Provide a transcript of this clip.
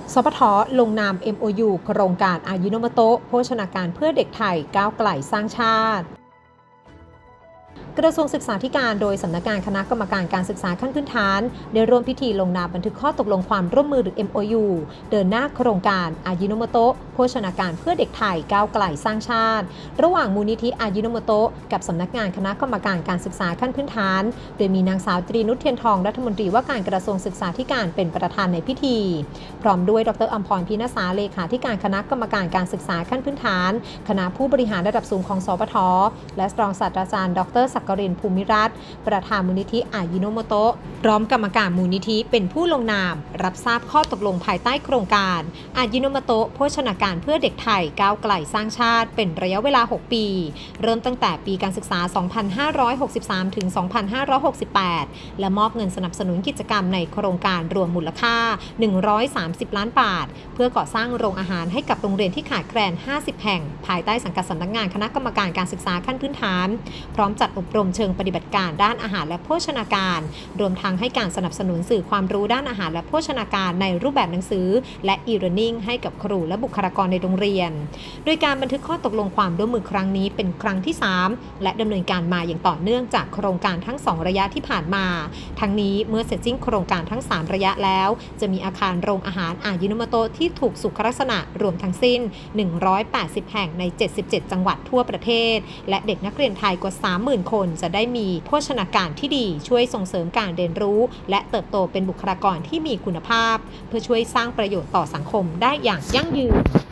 สปท.ลงนาม MOU โครงการอายิโนโมโตะโภชนาการเพื่อเด็กไทยก้าวไกลสร้างชาติกระทรวงศึกษาธิการโดยสำนักงานคณะกรรมการการศึกษาขั้นพื้นฐานได้ร่วมพิธีลงนามบันทึกข้อตกลงความร่วมมือหรือ MOU เดินหน้าโครงการอายิโนโมโตะโภชนาการเพื่อเด็กไทยก้าวไกลสร้างชาติระหว่างมูลนิธิอายิโนโมโตะกับสำนักงานคณะกรรมการการศึกษาขั้นพื้นฐานโดยมีนางสาวตรีนุชเทียนทองรัฐมนตรีว่าการกระทรวงศึกษาธิการเป็นประธานในพิธีพร้อมด้วยดร.อัมพร พิณษาเลขาธิการคณะกรรมการการศึกษาขั้นพื้นฐานคณะผู้บริหารระดับสูงของสปท.และรองศาสตราจารย์ดร.ศักรินทร์ ภูมิรัตน์ประธานมูลนิธิอายิโนโมโตะพร้อมกรรมการมูลนิธิเป็นผู้ลงนามรับทราบข้อตกลงภายใต้โครงการอายิโนโมโตะโภชนาการเพื่อเด็กไทยก้าวไกลสร้างชาติเป็นระยะเวลา 6 ปีเริ่มตั้งแต่ปีการศึกษา 2563 ถึง 2568 และมอบเงินสนับสนุนกิจกรรมในโครงการรวมมูลค่า 130 ล้านบาทเพื่อก่อสร้างโรงอาหารให้กับโรงเรียนที่ขาดแคลน 50 แห่งภายใต้สังกัดสำนักงานคณะกรรมการการศึกษาขั้นพื้นฐานพร้อมจัดอบรมเชิงปฏิบัติการด้านอาหารและโภชนาการรวมทั้งให้การสนับสนุนสื่อความรู้ด้านอาหารและโภชนาการในรูปแบบหนังสือและ e-learning ให้กับครูและบุคลากรในโรงเรียนโดยการบันทึกข้อตกลงความร่วมมือครั้งนี้เป็นครั้งที่ 3และดำเนินการมาอย่างต่อเนื่องจากโครงการทั้ง 2 ระยะที่ผ่านมาทั้งนี้เมื่อเสร็จสิ้นโครงการทั้ง 3 ระยะแล้วจะมีอาคารโรงอาหารอายิโนโมโตะที่ถูกสุขลักษณะรวมทั้งสิ้น180 แห่งใน77จังหวัดทั่วประเทศและเด็กนักเรียนไทยกว่า 30,000 คนจะได้มีโภชนาการที่ดีช่วยส่งเสริมการเรียนรู้และเติบโตเป็นบุคลากรที่มีคุณภาพเพื่อช่วยสร้างประโยชน์ต่อสังคมได้อย่างยั่งยืน